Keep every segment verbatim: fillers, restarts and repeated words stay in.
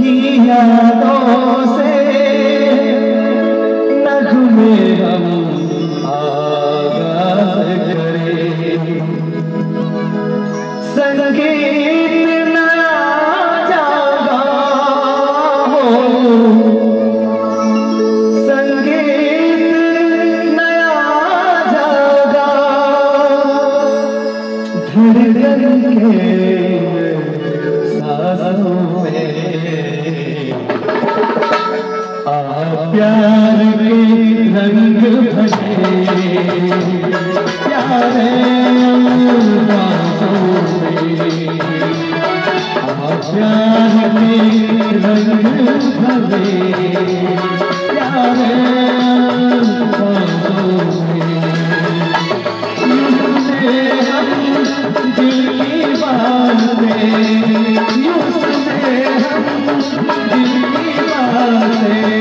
यादों से नगमे हम आगाज़ करें। संगीत नया जागा हो, संगीत नया जागा, धड़कन के सांसों में आ प्यार के रंग भरे, प्यारे अल्फाज़ों में आ प्यार के रंग भरे, प्यारे अल्फाज़ों में हम दिल की बातें, यूं सुने हम दिल की बातें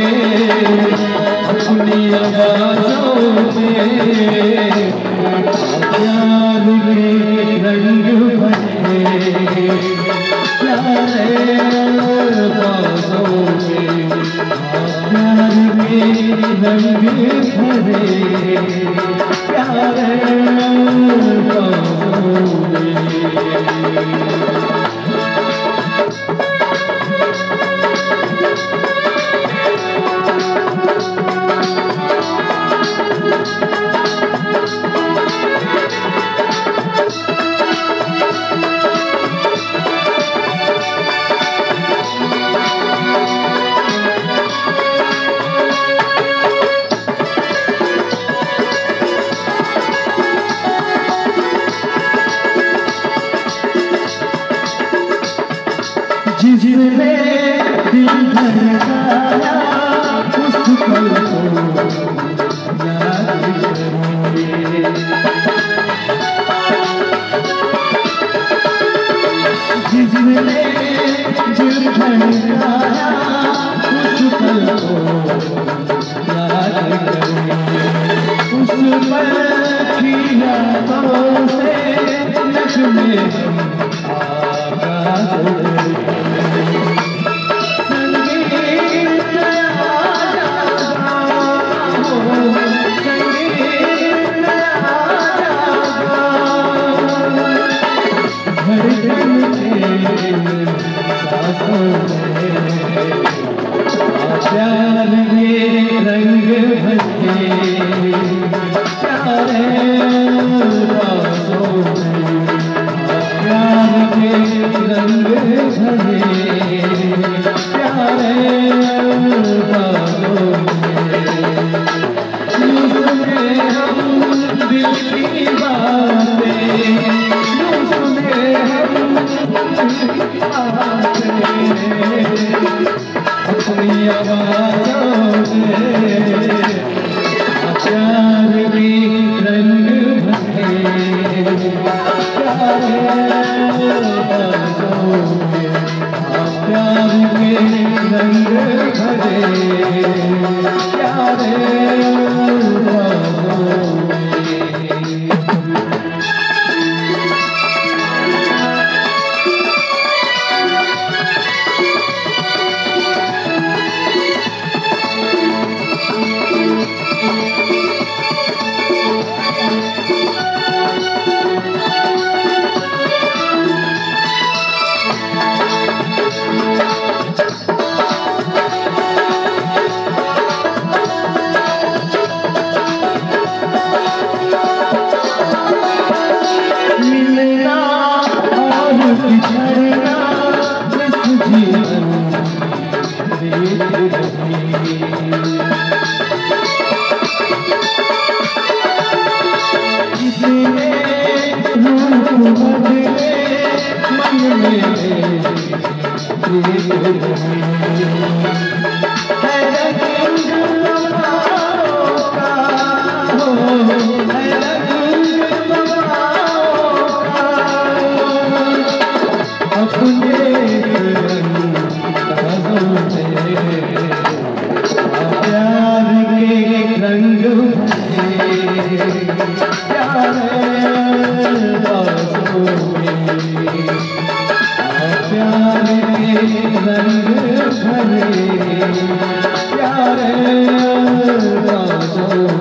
अपनी आवाज़ों में, प्यार के रंग भरे, प्यारे अल्फाज़ों में प्यार के रंग भरे, प्यारे अल्फाज़ों में। जिसने दिल धड़काया उस पल को याद करोगे, जिसने दिल धड़काया उस पल को याद करोगे, उस पल की यादों से नगमे आगाज़ करें। प्यार के रंग भरे, प्यारे अल्फाज़ों में प्यार के रंग भरे, प्यारे अल्फाज़ों में यूं सुने हम दिल की बातें, यूं सुने हम दिल की बातें अपनी आवाज़ों में, प्यार के रंग भरे, प्यारे अल्फाज़ों में प्यार के रंग भरे, प्यारे अल्फाज़ों में। प्यार के रंग भरे प्यारे आवाज़ों